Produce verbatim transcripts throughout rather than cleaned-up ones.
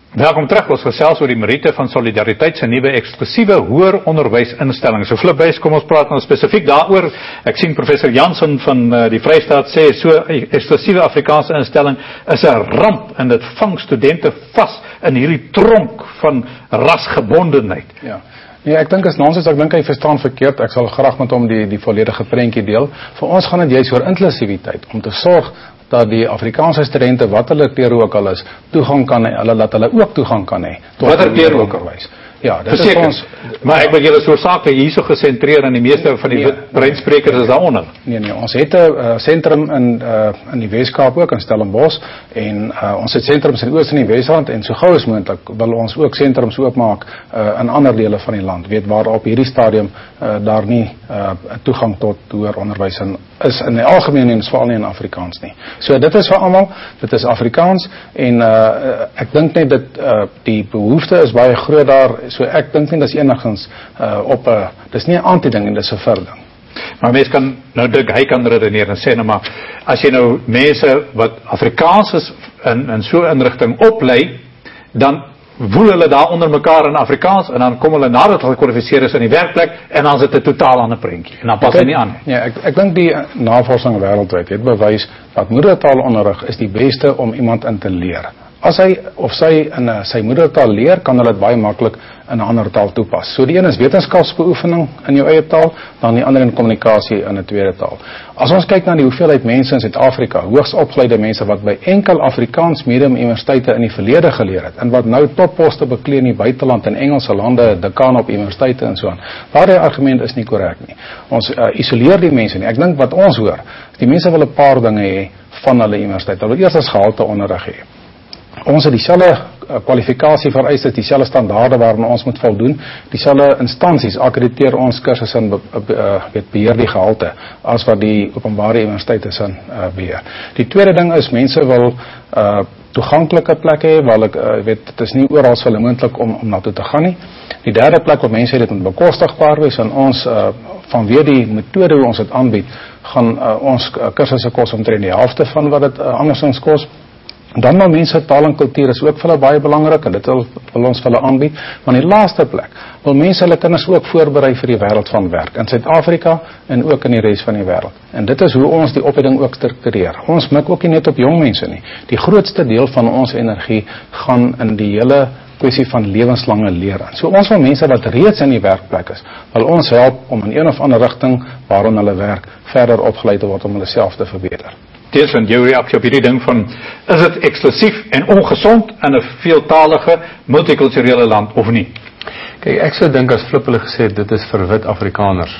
Welkom terug, ons gesels oor die meriete van Solidariteit se nuwe eksklusiewe hoër onderwysinstelling. So Flip Buys, kom ons praat nou spesifiek daaroor. Ek sien professor Jansen van uh, die Vrystaat sê, so 'n eksklusiewe Afrikaanse instelling is 'n ramp en dit vang studente vas in hierdie tronk van rasgebondenheid. Ja. Nee, ek dink as nonsens, ek dink hy verstaan verkeerd. Ek sal graag met hom die die volledige prentjie deel. Vir ons gaan dit juist oor inklusiwiteit, om te sorg dat die Afrikaanse studente, wat hulle kleur ook al is, toegang kan hê, hulle laat hulle ook toegang kan hê tot watter kleur ook al is. Ja, dit Verseker. is ons. Maar ek wil julle so sake hierso gesentreer en die meeste van die Nee. wit breinsprekers is daaronder. Nee nee, ons het 'n uh, sentrum in uh, in die Weskaap ook in Stellenbosch en uh, ons het sentrums in Oos en die Wesrand en so gou as moontlik wil ons ook sentrums oopmaak uh, in ander dele van die land, weet waar op hierdie stadium uh, daar nie uh, toegang tot hoër onderwys in is in die algemeen en veral nie in Afrikaans nie. So dit is vir almal, dit is Afrikaans en uh, ek dink net dat uh, die behoefte is baie groot daar, so ek dink nie dis enigins uh, op 'n uh, dis nie 'n anti-ding en dis 'n vir-ding. Maar mense kan, nou dink hy kan redeneer en sê nou maar, as jy nou mense wat Afrikaans is in, in so 'n inrigting oplei, dan voel hulle daar onder mekaar in Afrikaans en dan kom hulle nadat hulle gekwalifiseer is in die werkplek en dan is dit 'n totaal ander prentjie en dan pas hy nie aan nie. Ja, ek ek dink die navorsing wêreldwyd het bewys dat moedertaalonderrig is die beste om iemand in te leer. As hy of sy in uh, sy moedertaal leer, kan hulle dit baie maklik in 'n ander taal toepas. So die een is wetenskapsbeoefening in jou eie taal, dan die ander in kommunikasie in 'n tweede taal. As ons kyk na die hoeveelheid mense in Suid-Afrika, hoogs opgeleide mense wat by enkel Afrikaans medium universiteite in die verlede geleer het en wat nou topposte beklee in die buiteland in Engelse lande, dekaan op universiteite en so aan. Daardie argument is nie korrek nie. Ons uh, isoleer die mense nie. Ek dink wat ons hoor, die mense wil 'n paar dinge hê van hulle universiteit. Hulle wil eers as gehalte onderrig hê. Ons het dieselfde kwalifikasie vereistes, dieselfde standaarde waaraan ons moet voldoen, dieselfde instansies akkrediteer ons kursusse en be, be, be, beheer die gehalte as wat die openbare universiteite sin uh, beheer. Die tweede ding is mense wil uh, toeganklike plekke hê, waar ek uh, weet dit is nie oral so moontlik om om na toe te gaan nie. Die derde plek wat mense dit moet bekostigbaar wees en ons uh, vanweë die metode hoe ons dit aanbied, gaan uh, ons uh, kursusse kos omtrent die helfte van wat dit uh, andersins kos. Dan nou mense, taal en kultuur is ook vir hulle baie belangrik en dit wil, wil ons vir hulle aanbied. Maar in die laaste plek wil mense hulle kinders ook voorberei vir die wêreld van werk in Suid-Afrika en ook in die res van die wêreld. En dit is hoe ons die opleiding ook struktureer. Ons mik ook nie net op jong mense nie. Die grootste deel van ons energie gaan in die hele kwessie van lewenslange leer. So ons wil mense wat reeds in die werkplek is, wil ons help om in een of ander rigting waarin hulle werk verder opgeleid te word om hulle self te verbeter. Teers van jou reaksie op hierdie ding van, is dit eksklusief en ongesond in 'n veeltalige, multikulturele land of nie? Kijk, ek sou dink as Flip hulle gesê, dit is vir wit Afrikaners.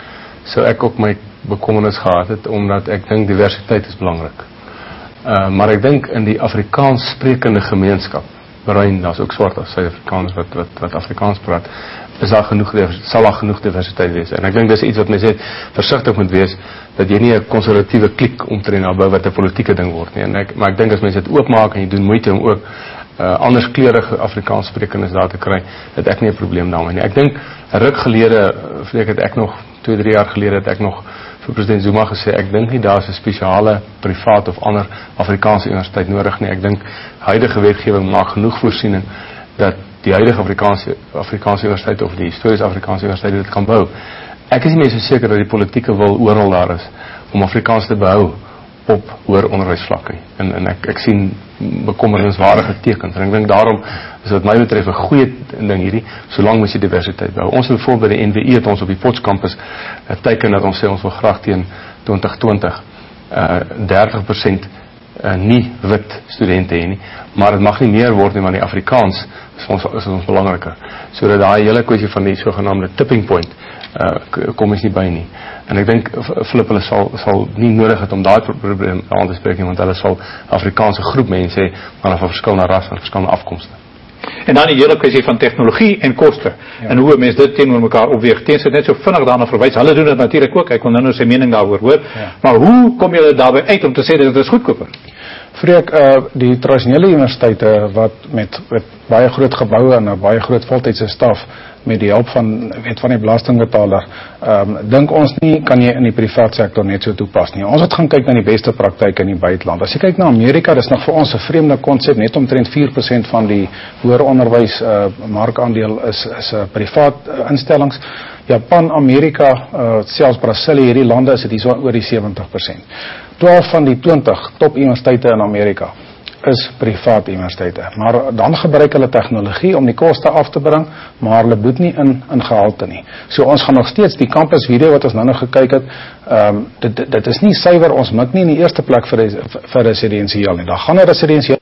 So ek ook my bekommernis gehad het, omdat ek dink diversiteit is belangrik. Uh, maar ek dink in die Afrikaans sprekende gemeenskap, bruin, daar is ook swart as Suid-Afrikaners wat, wat, wat Afrikaans praat, is daar genoeg, sal daar genoeg diversiteit wees. En ek dink dis iets wat mense net versigtig moet wees, dat jy nie 'n konservatiewe kliek omtrent nabou wat 'n politieke ding word nie. En ek, maar ek dink as mense dit oopmaak en jy doen moeite om ook uh, anders kleurige Afrikaans sprekendes daar te kry, het ek nie 'n probleem daarmee nie. Ek dink 'n ruk gelede, vreek het ek nog twee, drie jaar gelede het ek nog vir president Zuma gesê, ek dink nie daar is 'n spesiale privaat of ander Afrikaanse universiteit nodig nie. Ek dink huidige wetgewing maak genoeg voorsiening dat die huidige Afrikaanse Afrikaanse universiteit of die historiese Afrikaanse universiteit dit kan bou. Ek is nie meer so seker dat die politieke wil oral daar is om Afrikaans te behou op hoër onderwysvlak nie. En en ek ek sien bekommerniswaardige tekens. En ek dink daarom is wat my betref 'n goeie ding hierdie, solank moet jy diversiteit behou. Ons het bijvoorbeeld by die N W I het ons op die Potch kampus 'n teken dat ons sê ons wil graag teen twintig twintig uh, dertig persent uh, nie wit studente hê nie, maar dit mag nie meer word nie, want die Afrikaans is ons, is ons belangriker. So dat daai hele kwessie van die sogenaamde tipping point uh, kom ons nie by nie. En ek dink Flip hulle sal, sal nie nodig het om daai probleem aan te spreek nie, want hulle sal Afrikaanse groep mense hê, maar van verskillende ras en verskillende afkomste. En dan die hele kwessie van tegnologie en koste. Ja. En hoe mense dit teenoor mekaar opweeg. Teens het net so vinnig daarna verwys. Hulle doen dit natuurlik ook. Ek wil nou nou sy mening daaroor hoor. Ja. Maar hoe kom julle daarby uit om te sê dat dit is goedkoper? Vreek, uh, die tradisionele universiteite wat met, met baie groot geboue en 'n baie groot voltydse staf met die hulp van weet van die belastingbetaler, um, dink ons nie kan jy in die privaat sektor net so toepas nie. Ons het gaan kyk na die beste praktyke in die buiteland. As jy kyk na Amerika, dis nog vir ons 'n vreemde konsep, net omtrent vier persent van die hoër onderwys uh, markandeel is is uh, privaat uh, instellings. Japan, Amerika, uh, selfs Brasilië, hierdie lande is dit hier so oor die sewentig persent. twaalf van die twintig top universiteite in Amerika is privaat universiteite, maar dan gebruik hulle tegnologie om die koste af te bring, maar hulle boet nie in, in gehalte nie. So ons gaan nog steeds die campus video wat ons nou nog gekyk het, um, dit, dit, dit is nie suiwer, ons mik nie in die eerste plek vir, vir residensieel nie, daar gaan 'n residensieel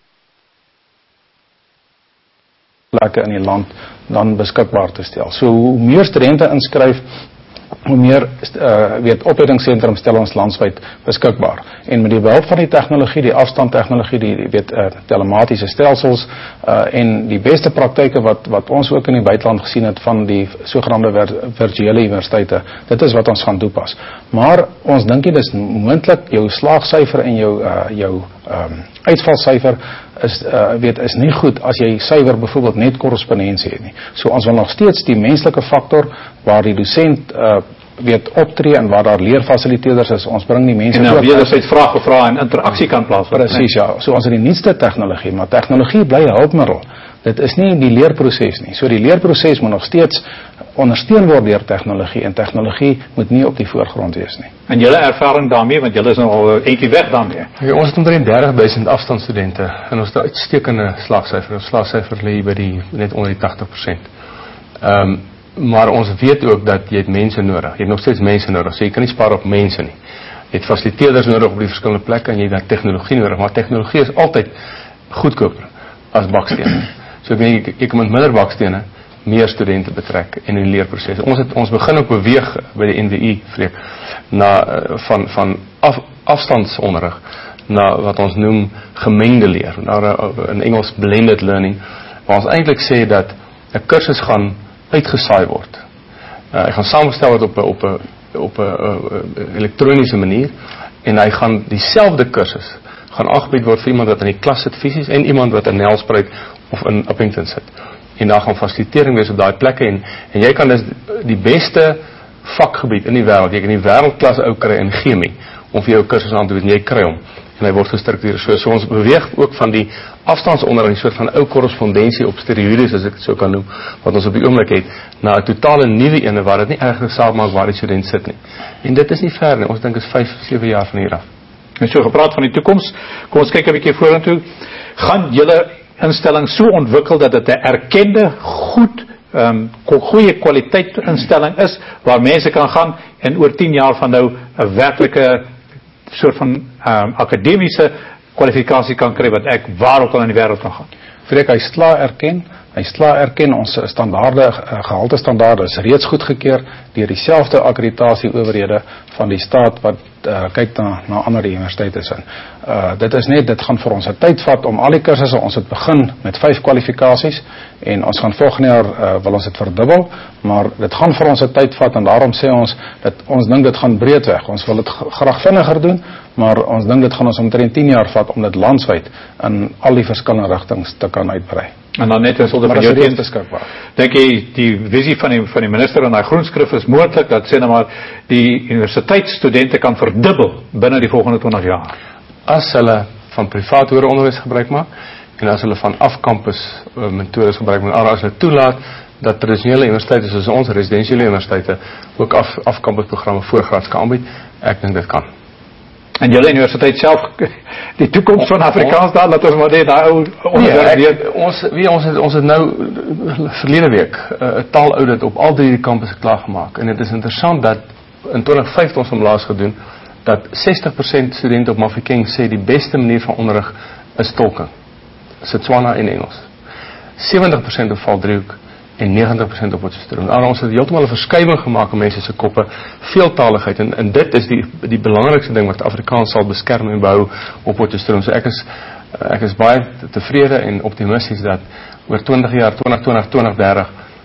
plekke in die land dan beskikbaar te stel. So hoe meer studente inskryf, hoe meer uh, weet opleidingssentrums stel ons landwyd beskikbaar. En met die behulp van die tegnologie, die afstandtegnologie, die, die weet uh, telematiese stelsels uh, en die beste praktyke wat wat ons ook in die buiteland gesien het van die sogenaamde virtuele universiteite, dit is wat ons gaan toepas. Maar ons dink dit is moontlik jou slaagsyfer en jou uh, jou um, uitvalsyfer is uh, weet is nie goed as jy suiwer byvoorbeeld net korrespondensie het nie. So ons wil nog steeds die menslike faktor waar die dosent uh, weet optree en waar daar leerfasiliteerders is, ons bring die mense en dan wederzijds vraag gevra en interaksie kan plaasvind. Presies, ja. So ons het die nuutste tegnologie, maar tegnologie bly 'n hulpmiddel. Dit is nie die leerproses nie. So die leerproses moet nog steeds ondersteun word deur tegnologie en tegnologie moet nie op die voorgrond wees nie. En julle ervaring daarmee, want julle is nou al eentjie weg daarmee. Ja, ons het omtrent dertig duisend afstandstudente en ons het 'n uitstekende slaagsyfer. Ons slaagsyfer lê by die net onder die tagtig persent. Ehm um, maar ons weet ook dat jy het mense nodig. Jy het nog steeds mense nodig. So jy kan nie spaar op mense nie. Jy het fasiliteerders nodig op die verskillende plekke en jy het tegnologie nodig, maar tegnologie is altyd goedkoper as bakstene. So ek denk, ek, ek moet minder bakstene, meer studente betrek in die leerproses. Ons het ons begin ook beweeg by die N W I, Freek, na van van af, afstandsonderrig na wat ons noem gemengde leer, na in Engels blended learning, waar ons eintlik sê dat 'n kursus gaan uitgesaai word. Uh, hy gaan saamgestel word op 'n op 'n op 'n uh, elektroniese manier en hy gaan dieselfde kursus gaan aangebied word vir iemand wat in die klas sit fisies en iemand wat in Nelspruit of in Upington sit. En daar gaan fasilitering wees op daai plekke en en jy kan dus die beste vakgebied in die wêreld, jy kan die wêreldklas ou kry in chemie om vir jou kursus aan te bied en jy kry hom en hy word gestruktureer. So, so ons beweeg ook van die afstandsonderrig, 'n soort van ou korrespondensie op steroïdes as ek dit so kan noem, wat ons op die oomblik het, na 'n totale nuwe ene waar dit nie erg saak maak waar die student sit nie. En dit is nie ver nie. Ons dink is vyf, sewe jaar van hier af. En so gepraat van die toekoms, kom ons kyk 'n bietjie vorentoe. Gaan julle instelling so ontwikkel dat dit 'n erkende, goed, um, goeie kwaliteit instelling is waar mense kan gaan en oor tien jaar van nou 'n werklike soort van um, akademiese kwalifikasie kan kry wat ek waar ook al in die wêreld kan gaan. Freek, hy sla erken, hy sla erken ons standaarde, gehalte standaarde is reeds goedgekeur deur dieselfde akkreditasie owerhede van die staat wat uh, kyk na, na ander universiteite sin. Uh, dit is net, dit gaan vir ons 'n tyd vat om al die kursusse, ons het begin met vyf kwalifikasies en ons gaan volgende jaar uh, wil ons dit verdubbel, maar dit gaan vir ons 'n tyd vat en daarom sê ons dat ons dink dit gaan breedweg. Ons wil dit graag vinniger doen, maar ons dink dit gaan ons omtrent tien jaar vat om dit landwyd in al die verskillende rigtings te kan uitbrei. En dan net tenslotte van jou teen beskikbaar. Dink jy die visie van die van die minister in daai groenskrif is moontlik dat sê nou maar die universiteitsstudente kan verdubbel binne die volgende twintig jaar? As hulle van privaat hoër onderwys gebruik maak en as hulle van af-kampus uh, metodes gebruik maak, as hulle toelaat dat tradisionele universiteite soos ons residensiële universiteite ook af af-kampusprogramme voorgraads kan aanbied, ek dink dit kan. En julle universiteit self, die toekoms van Afrikaans daar, laat ons maar net daai ou onderwerp nee, ek, ons weet ons het ons het nou verlede week 'n uh, taalaudit op al drie kampusse klaar gemaak en dit is interessant dat in twintig vyf ons hom laas gedoen dat sestig persent studente op Mafeking sê die beste manier van onderrig is tolking. Setswana en Engels. sewentig persent op Valdriehoek en negentig persent op Potchefstroom. Nou, ons het heeltemal 'n verskywing gemaak in mense se koppe, veeltaligheid en en dit is die die belangrikste ding wat Afrikaans sal beskerm en behou op Potchefstroom. So ek is ek is baie tevrede en optimisties dat oor twintig jaar, twintig twintig, twintig dertig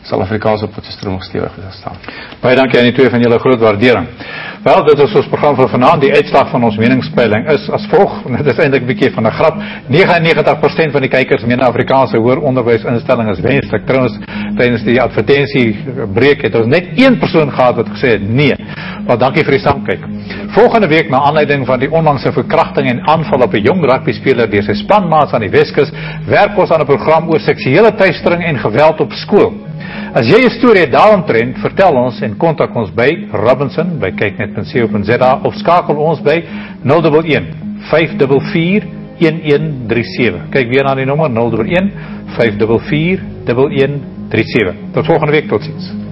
sal Afrikaanse Potchefstroom nog stewig staan. Baie dankie aan die twee van julle, groot waardering. Wel, dit is ons program vir vanaand. Die uitslag van ons meningspeiling is as volg. Dit is eintlik 'n bietjie van 'n grap. negenennegentig persent van die kykers meen Afrikaanse hoëronderwysinstelling is wenslik. Trouwens, tydens die advertensiebreek het ons net een persoon gehad wat gesê het nee. Maar dankie vir die saamkyk. Volgende week, na aanleiding van die onlangse verkrachting en aanval op 'n jong rugbyspeler deur sy spanmaats aan die Weskus, werk ons aan 'n program oor seksuele teistering en geweld op skool. As jy 'n storie het daaromtrent, vertel ons en kontak ons by Robinson by kyknet punt co punt za of skakel ons by nul een een vyf vier vier een een drie sewe. Kyk weer na die nommer nul een een vyf vier vier een een drie sewe. Tot volgende week, totsiens.